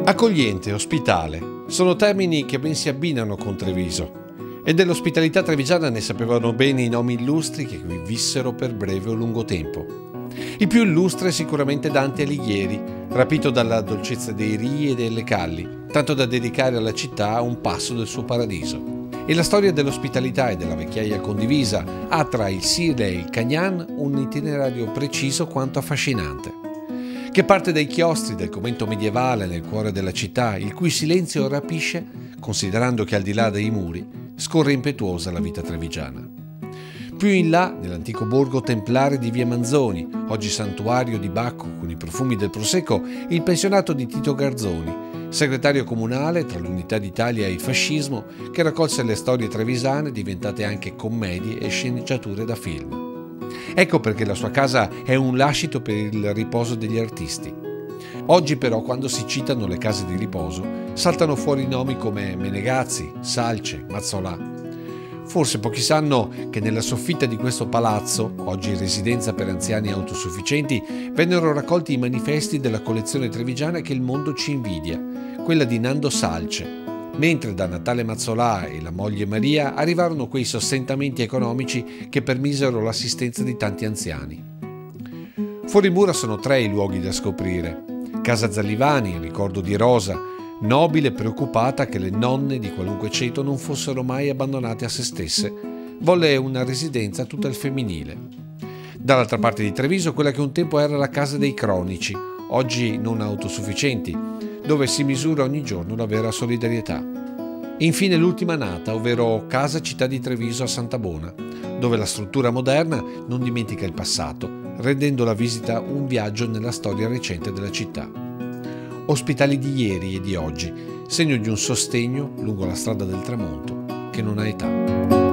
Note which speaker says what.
Speaker 1: Accogliente, ospitale, sono termini che ben si abbinano con Treviso. E dell'ospitalità trevigiana ne sapevano bene i nomi illustri che qui vissero per breve o lungo tempo. Il più illustre è sicuramente Dante Alighieri, rapito dalla dolcezza dei rii e delle calli, tanto da dedicare alla città un passo del suo paradiso. E la storia dell'ospitalità e della vecchiaia condivisa ha tra il Sile e il Cagnan un itinerario preciso quanto affascinante, che parte dai chiostri del convento medievale nel cuore della città, il cui silenzio rapisce, considerando che al di là dei muri scorre impetuosa la vita trevigiana. Più in là, nell'antico borgo templare di Via Manzoni, oggi santuario di Bacco con i profumi del Prosecco, il pensionato di Tito Garzoni, segretario comunale tra l'Unità d'Italia e il fascismo, che raccolse le storie trevisane diventate anche commedie e sceneggiature da film. Ecco perché la sua casa è un lascito per il riposo degli artisti. Oggi però, quando si citano le case di riposo, saltano fuori nomi come Menegazzi, Salce, Mazzolà. Forse pochi sanno che nella soffitta di questo palazzo, oggi residenza per anziani autosufficienti, vennero raccolti i manifesti della collezione trevigiana che il mondo ci invidia, quella di Nando Salce, mentre da Natale Mazzolà e la moglie Maria arrivarono quei sostentamenti economici che permisero l'assistenza di tanti anziani. Fuori mura sono 3 i luoghi da scoprire. Casa Zallivani, in ricordo di Rosa, nobile e preoccupata che le nonne di qualunque ceto non fossero mai abbandonate a se stesse, volle una residenza tutta al femminile. Dall'altra parte di Treviso quella che un tempo era la casa dei cronici, oggi non autosufficienti, dove si misura ogni giorno la vera solidarietà. E infine l'ultima nata, ovvero Casa Città di Treviso a Santabona, dove la struttura moderna non dimentica il passato, rendendo la visita un viaggio nella storia recente della città. Ospitali di ieri e di oggi, segno di un sostegno lungo la strada del tramonto che non ha età.